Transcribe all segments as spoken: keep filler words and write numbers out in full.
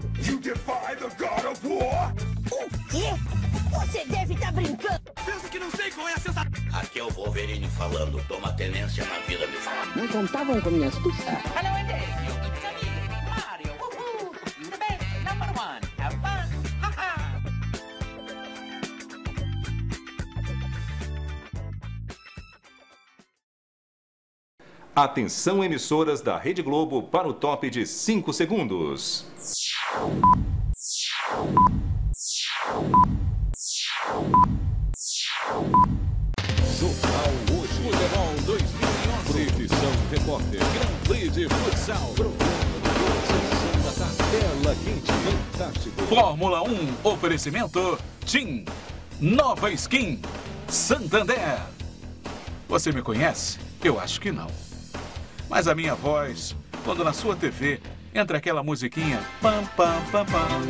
You defy the God of War? O quê? Você deve estar brincando. Pensa que não sei qual é a sensação. Aqui é o Wolverine falando. Toma tenência na vida, meu filho. Não contavam com minha astúcia. Hello, indeed. It's me, Mario. Woohoo! The best, number one. Have fun. Ha-ha! Atenção, emissoras da Rede Globo, para o top de cinco segundos. Jornal Hoje. Futebol dois mil e onze. Edição Repórter. Grand Prix de Futsal. Tela quente fantástico. Fórmula um. Oferecimento TIM. Nova Skin. Santander. Você me conhece? Eu acho que não. Mas a minha voz, quando na sua T V entra aquela musiquinha... Pam, pam, pam, pam, pam.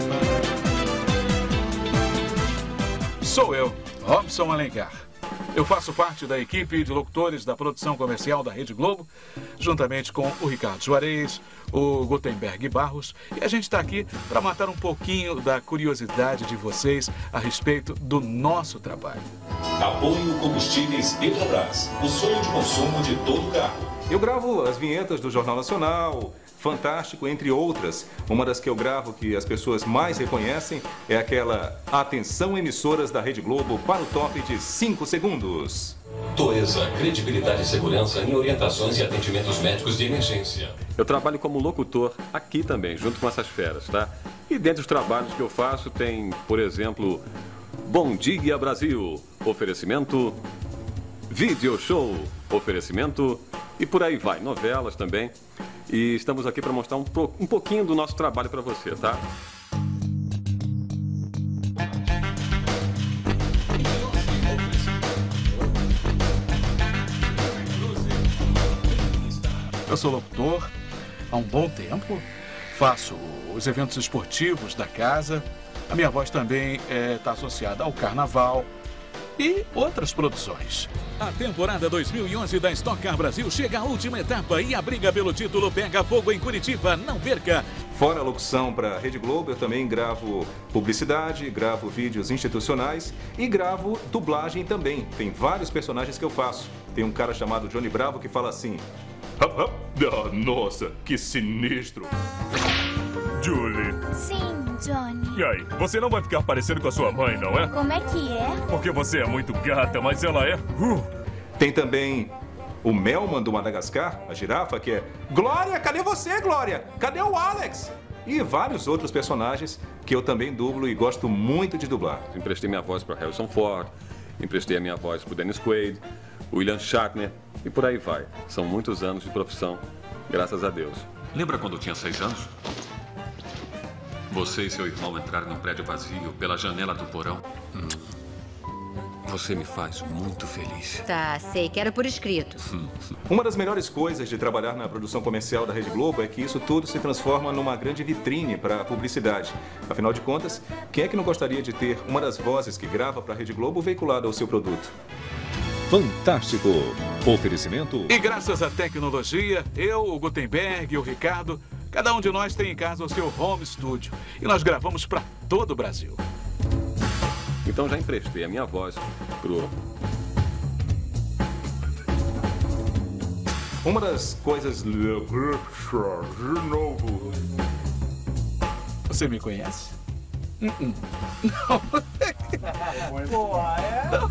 Sou eu, Robson Alencar. Eu faço parte da equipe de locutores da produção comercial da Rede Globo, juntamente com o Ricardo Juarez, o Gutenberg Barros, e a gente está aqui para matar um pouquinho da curiosidade de vocês a respeito do nosso trabalho. Apoio Combustíveis Petrobras, o sonho de consumo de todo carro. Eu gravo as vinhetas do Jornal Nacional, Fantástico, entre outras. Uma das que eu gravo que as pessoas mais reconhecem é aquela Atenção, emissoras da Rede Globo, para o top de cinco segundos. Toesa, credibilidade e segurança em orientações e atendimentos médicos de emergência. Eu trabalho como locutor aqui também, junto com essas feras, tá? E dentre os trabalhos que eu faço tem, por exemplo, Bom Dia Brasil, oferecimento, Video Show, oferecimento, e por aí vai, novelas também. E estamos aqui para mostrar um, um pouquinho do nosso trabalho para você, tá? Eu sou locutor há um bom tempo, faço os eventos esportivos da casa, a minha voz também está associada ao carnaval e outras produções. A temporada dois mil e onze da Stock Car Brasil chega à última etapa e a briga pelo título pega fogo em Curitiba. Não perca! Fora a locução para a Rede Globo, eu também gravo publicidade, gravo vídeos institucionais e gravo dublagem também. Tem vários personagens que eu faço. Tem um cara chamado Johnny Bravo que fala assim... Ah, nossa, que sinistro! Julie. Sim, Johnny. E aí, você não vai ficar parecendo com a sua mãe, não é? Como é que é? Porque você é muito gata, mas ela é... Uh. Tem também o Melman do Madagascar, a girafa, que é... Glória, cadê você, Glória? Cadê o Alex? E vários outros personagens que eu também dublo e gosto muito de dublar. Emprestei minha voz para Harrison Ford, emprestei a minha voz para o Dennis Quaid, o William Shatner e por aí vai. São muitos anos de profissão, graças a Deus. Lembra quando tinha seis anos? Você e seu irmão entraram no prédio vazio pela janela do porão. Hum. Você me faz muito feliz. Tá, sei. Quero por escrito. Uma das melhores coisas de trabalhar na produção comercial da Rede Globo é que isso tudo se transforma numa grande vitrine para a publicidade. Afinal de contas, quem é que não gostaria de ter uma das vozes que grava para a Rede Globo veiculada ao seu produto? Fantástico. Oferecimento. E graças à tecnologia, eu, o Gutenberg e o Ricardo, cada um de nós tem em casa o seu home studio. E nós gravamos para todo o Brasil. Então já emprestei a minha voz pro... Uma das coisas... De novo... Você me conhece? Uh -uh. Não. Pô, é? Não.